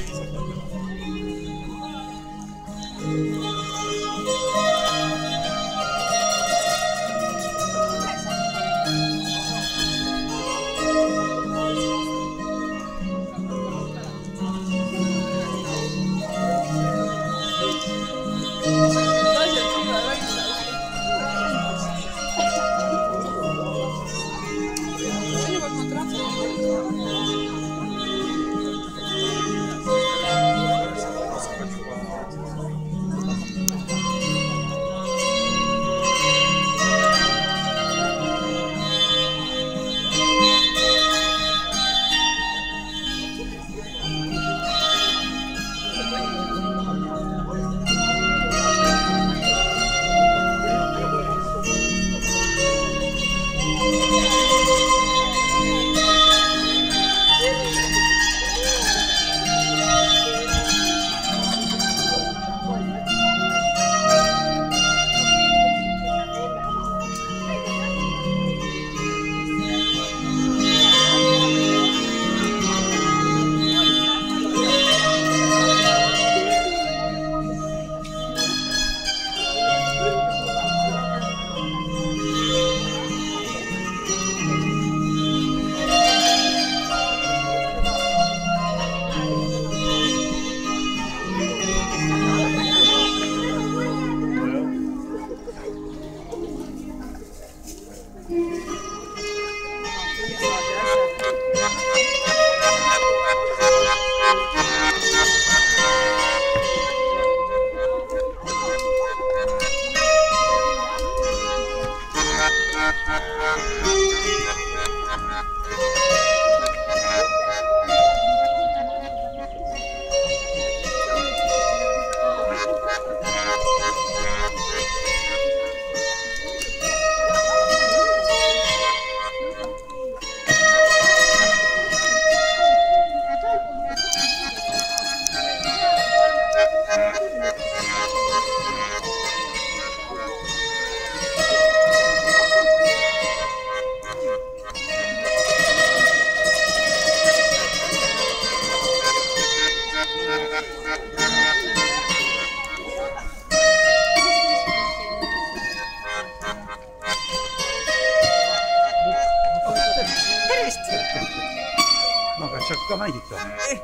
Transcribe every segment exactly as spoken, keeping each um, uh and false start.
ka mängid ka?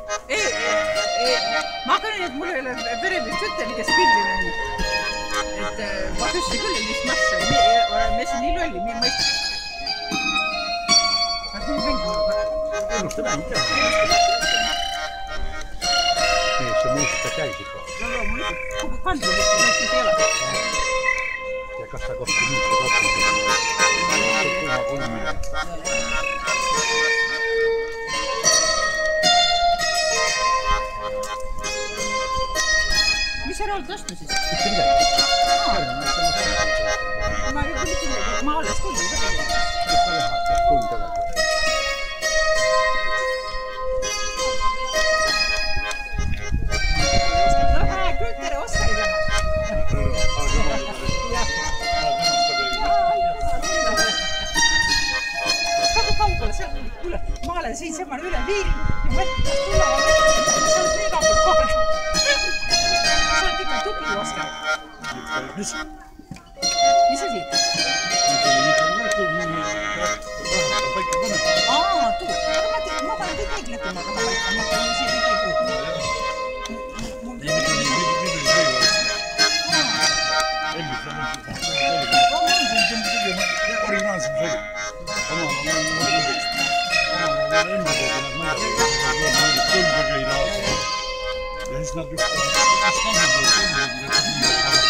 Ma hakkan nüüd, mul ei ole peremist ütelgi, kes pilli mängib. Et ma küsin küll, mis massa, me siin nii lolli, me mõistab. Kas nüüd mängime? Ennust ei mängid ka. Mees see muusika käis ikka. No loomulikult, kogu kandumist siis ei ole. Ja kas sa kohti muusika kohti? Kuna kunamine. Mis sa roolid ostma siis? Mitte midagi. Ma ei ole mitte midagi, ma alles tulin ka tegelikult. Tulin tagasi. No hää, küll tere, Oskari taha. Kagu kaugele, seal, kuule, ma olen siin semal üle viiri ja mõttas tuleva mõttas, sa oled nii kaugel kohal. Tupli Oskar. Mis? Mis asi? Aa, tuu. Ma panen kõik näiglete ma raha paika. Ma panen siin midagi puudu. Originaalsem sõi. Oma, oma, oma, ja siis nad just